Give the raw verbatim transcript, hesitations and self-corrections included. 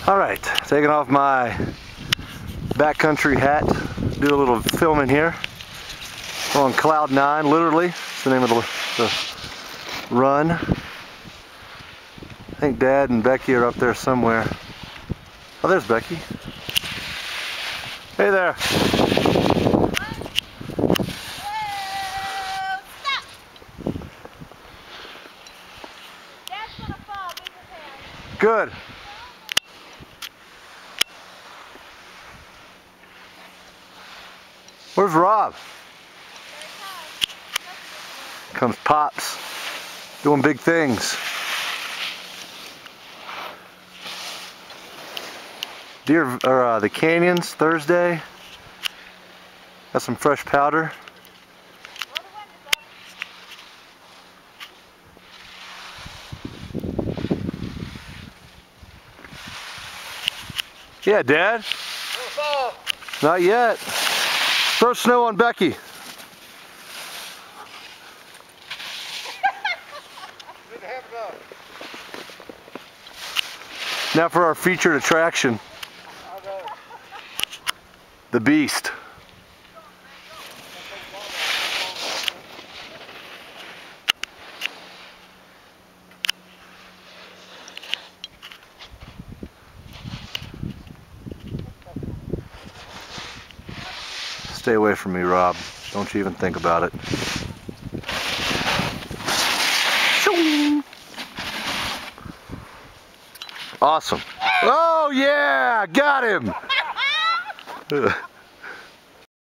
Alright, taking off my backcountry hat, do a little filming here. We're on cloud nine, literally. It's the name of the, the run. I think Dad and Becky are up there somewhere. Oh, there's Becky. Hey there. Good. Where's Rob? Comes Pops, doing big things. Deer, or uh, the canyons Thursday. Got some fresh powder. Yeah, Dad. Not yet. Throw snow on Becky. Now for our featured attraction, the Beast. Stay away from me, Rob. Don't you even think about it. Awesome. Oh yeah, got him.